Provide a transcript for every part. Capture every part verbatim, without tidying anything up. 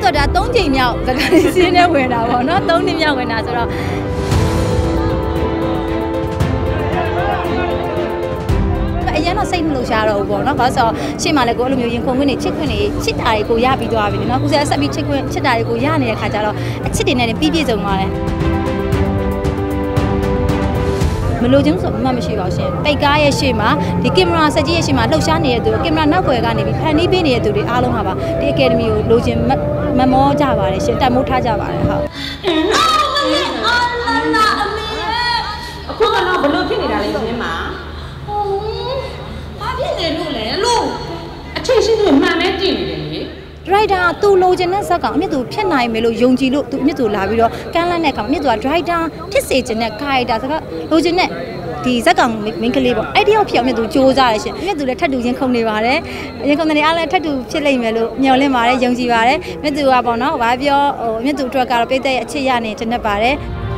ဆိုဒါသုံးချိန်မြောက်စကားလေးစီးနေဝင်တာပေါ့နော်သုံးနှစ်မြောက်ဝင်တာဆိုတော့အရင်တော့စိတ်မလို့ရှားတော့ဘူးပေါ့နော်ဘာလို့ဆိုတော့ရှေ့မှာလည်းကိုအဲ့လိုမျိုးရင်ခုန်ခွင့်တွေချစ်ခွင့်တွေချစ်တာတွေကိုရပြီးသွားပြီနော်ဦးစဲဆက်ပြီးချစ်ခွင့်ချစ်တာတွေကိုရနေတဲ့ခါကျတော့အချစ်တွေနဲ့ပြီးပြည့်စုံသွားတယ်မလို့ချင်းဆိုမှမရှိပါဘူးရှင်ပိတ်ကားရဲ့ရှေ့မှာဒီကင်မရာဆက်ကြီးရဲ့ရှေ့မှာလှုပ်ရှားနေတဲ့သူကင်မရာနောက်ွယ်ကနေပြီးဖန်တီးပေးနေတဲ့သူတွေအားလုံးဟာပါဒီအကယ်ဒမီကိုလိုချင်မမောကြပါတယ်ရှင်တန်မိုးထားကြပါတယ်ဟုတ်အခုကတော့ဘလို့ဖြစ်နေတာလဲရှင်မဘာဖြစ်နေလို့လဲလို့အချိန်ရှိသူမှန်မဲတည်နေတယ်လေဒရိုက်တာသူလိုချင်တဲ့ဇက်ကောင်အမြင့်သူဖြစ်နိုင်မယ်လို့ယုံကြည်လို့သူအမြင့်သူလာပြီးတော့ကမ်းလှမ်းတဲ့ကောင်အမြင့်သူကဒရိုက်တာဖြစ်စေချင်တဲ့ကာရိုက်တာစကားလိုချင်တဲ့ဒီဇက်ကောင်မင်းကလေးပေါ့အဲ့ဒီရောက်ဖြစ်အောင်မြင့်သူစူးစမ်းရရှင်အမြင့်သူလည်းထပ်တူချင်းခုန်နေပါတယ်ရင်ခုန်တဲ့အားလည်းထပ်တူဖြစ်လိမ့်မယ်လို့မျှော်လင့်ပါတယ်ယုံကြည်ပါတယ်မြင့်သူကပေါ့နော်ဘာပြောဟိုအမြင့်သူအတွက်ကတော့ပိတ်သက်ရဲ့အချစ်ရနေတင်နေပါတယ်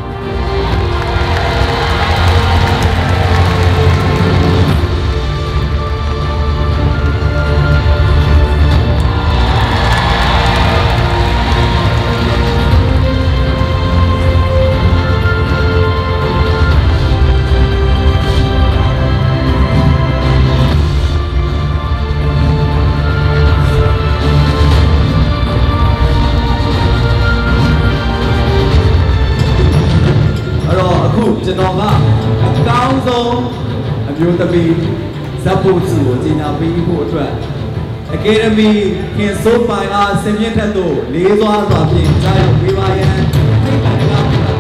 ကျွန်တော်ကအကောင်းဆုံးအမျိုးသမီးဇက်ဖို့စုကိုကြီးညာပေးဖို့အတွက်အကယ်ဒမီခင်စိုးပိုင်အားဆင်မြင့်ထက်သို့လေးသွားစွာဖြင့်ကြားရောက်ပေးပါရန်ဖိတ်ခေါ်ပါ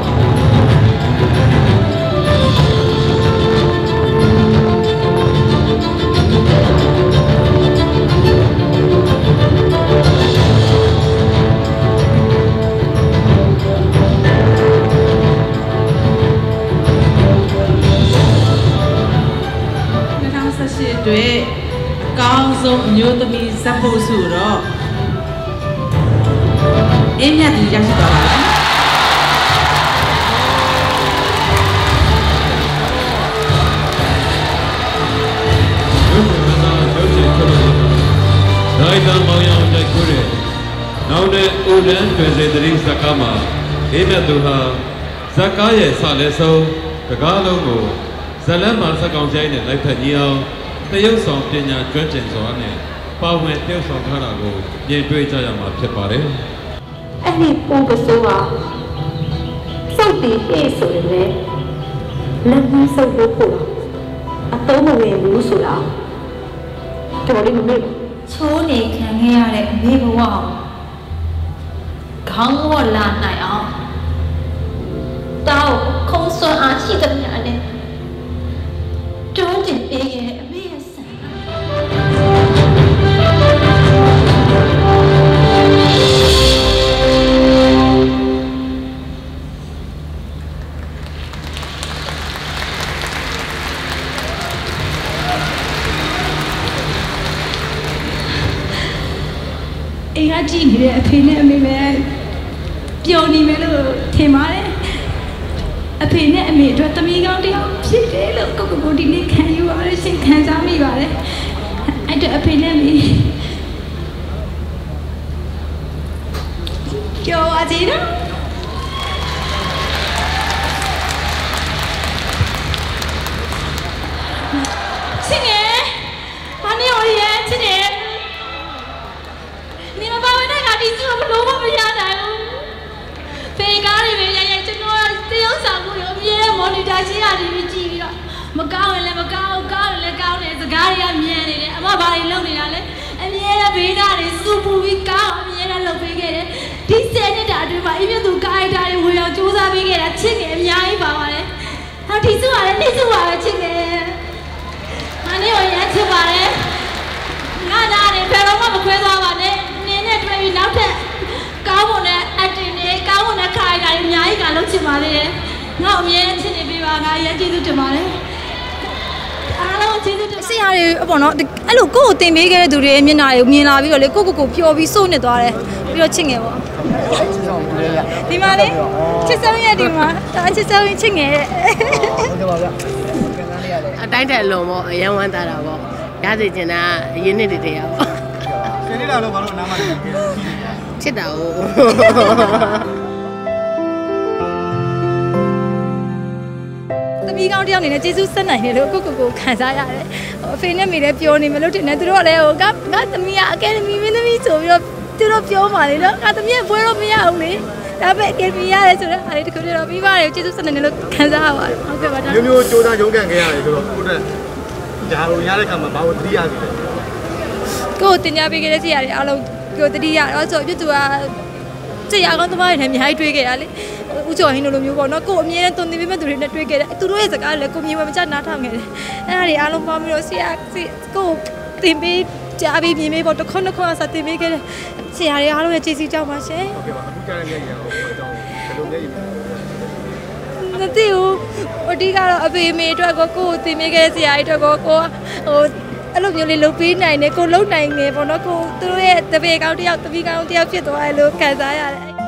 တွေ့အကောင်းဆုံးအမျိုးသမီးဇက်ဖို့စုတော့အင်းမြတ်သူရရှိသွားပါလားဒါအိမ်မောင်ရောင်တိုက်ခွတဲ့နောက်တဲ့ဦးလန်းကျွယ်စေတရင်ဇက်ကားမှာအင်းမြတ်သူဟာဇက်ကားရဲ့ဆလဲဆုံးတကားလုံးကိုဇလန်းမှာစက်ကောင်ကျိုင်းနဲ့လိုက်ဖက်ကြီးအောင်တရုတ်ဆောင်ပညာကျွမ်းကျင်စွာနဲ့ပါဝင်တရုတ်ဆောင်ထားတာကိုမြင်တွေ့ကြရမှာဖြစ်ပါတယ်။အဲ့ဒီပုံကစိုးဟာစောက်တည်ဟဲ့ဆိုရင်လည်းလက်မစောက်လို့ပို့အတုံးမဝင်ဘူးဆိုတာတော်လေးမမေ့ဘူးချိုးနေခံခဲ့ရတဲ့အမေဘဝခေါင်းဝလာနိုင်အောင်တောက်ခုံးစွမ်းအားရှိတဲ့များနဲ့တွန်းတင်ပေးခဲ့တဲ့အမေရဲ့ဆန်အိမ်ကကြည့်နေတဲ့အဖေနဲ့အမေပဲပျော်နေမယ်လို့ထင်ပါတယ်အဖေနဲ့အမေအတွက်သမီးကောင်းတယောက်ဖြစ်တယ်လို့ကိုကိုကိုဒီနေ့ခံယူရတဲ့ရှင်ခံစားမိပါတယ်အဲ့တော့အဖေနဲ့အမေကြော်အကြီးနော်ချင်းငယ်မနေရရဲ့ချင်းငယ်နေမပါဝင်တဲ့ကဒီစုဘလို့မရနိုင်ဘူးဖေကားတွေပဲရရကျွန်တော်တရုပ်ဆောင်မှုရောအမြဲမော်နီတာရှင်းရတယ်ပြီးကြည့်ပြီးတော့မကောင်းရင်လည်းမကောင်းကောင်းရင်လည်းကောင်းတယ်စကားတွေကမြန်နေတယ်အမဘာတွေလုပ်နေတာလဲအမြဲတမ်းဘေးသားတွေစူပူပြီးကောင်းအမြဲတမ်းလုပ်ပေးခဲ့တယ်ဒီဆယ်နှစ်တာအတွင်းမှာအမြဲသူကားရိုက်တာတွေဝေအောင်စူးစမ်းပေးခဲ့တာချစ်ငယ်အများကြီးပါပါတယ်ဟောဒီစုကလည်းနေစုပါပဲချစ်ငယ်မနေ့ကရချစ်ပါတယ်ငါသားတွေဘယ်တော့မှမခွဲသွားပါနဲ့နင်းနဲ့တွေ့ပြီးနောက်ထပ်ကောင်းမွန်တဲ့အတင်တွေကောင်းမွန်တဲ့ခိုင်တာတွေအများကြီးကလုပ်ချင်ပါလေငါအမြဲချစ်နေပေးပါငါရကျေးဇူးတင်ပါတယ်အားလုံးကျေးဇူးတင်ဆရာတွေပေါ့နော်အဲ့လိုကိုယ့်ကိုတင်ပေးခဲ့တဲ့သူတွေမျက်နှာတွေကိုမြင်လာပြီးတော့လေကိုကိုကိုပျော်ပြီးစိုးနေသွားတယ်ပြီးတော့ချစ်ငယ်ပေါ့ဒီမှာလေချစ်ဆုံးရဲ့ဒီမှာဒါချစ်ဆုံးချစ်ငယ်ရဲ့ဟုတ်ကဲ့ပါဗျအတိုင်းတက်လုံးပေါ့အရန်ဝမ်းသာတာပေါ့ရစေချင်တာရင်းနှစ်တွေတည်းရပေါ့ကျေးဇူးတော်လို့ဘာလို့အနားမှာနေလဲတဖြစ်တာ哦သမီးကောင်းတယောက်အနေနဲ့ကျေးဇူးဆက်နိုင်တယ်လို့ကိုကိုကိုခံစားရတယ်ဟိုအဖေနဲ့မိလည်းပြောနေမလို့တင်တယ်သူတို့ကလည်းဟိုကငါသမီးကအကယ်ဒမီမင်းသမီးဆိုပြီးတော့သူတို့ပြောပါလေနော်ငါသမီးကပွဲတော့မရအောင်လေဒါပေမဲ့အကယ်ဒမီရတယ်ဆိုတော့အားလေးတခုတည်းတော့ပြီးပါတယ်ကျေးဇူးဆက်နိုင်တယ်လို့ခံစားရပါတယ်ဟုတ်ကဲ့ပါဒါမျိုးမျိုးစူးစမ်းရုန်းကန်ခဲ့ရတယ်ဆိုတော့ကိုယ့်အတွက်ဒါကိုရတဲ့ခါမှာဘာလို့တတိယပြီလဲကိုတင်ညာပေးခဲ့တဲ့စီရတယ်အားလုံးကိုတတိယတော့ဆိုပြသူကကြည်ရကောင်းသမားတွေနဲ့အများကြီးတွေ့ခဲ့ရလေဦးကျော်ဟင်းတို့လိုမျိုးပေါ့နော်ကိုအမြဲတမ်းတုံတင်ပေးမဲ့သူတွေနဲ့တွေ့ခဲ့တယ်သူတို့ရဲ့စကားလည်းကိုမြင်မကြနားထောင်ခဲ့တယ်အဲ့ဒါတွေအားလုံးပေါင်းပြီးတော့ဆရာကိုတင်ပေးကြားပြီးမြင်ပေးပေါ့တစ်ခွန်းတစ်ခွန်းအစားတင်ပေးခဲ့တယ်ဆရာတွေအားလုံးရဲ့ကျေးဇူးကြောင့်ပါရှင်ဟုတ်ကဲ့ပါအခုကြားရတဲ့နေရာကိုအကြောင်းဘယ်လိုလဲယူမသိဘူးအတီးကတော့အဖေမေအတွက်ကိုကိုတင်ပေးခဲ့တဲ့ဆရာတွေအတွက်ကိုကိုဟိုအဲ့လိုမျိုးလေးလုပ်ပေးနိုင်တယ်ကိုလုပ်နိုင်တယ်ပေါ့နော်ကိုသူတို့ရဲ့တပည့်ကောင်းတယောက်တပည့်ကောင်းတယောက်ဖြစ်သွားတယ်လို့ခံစားရတယ်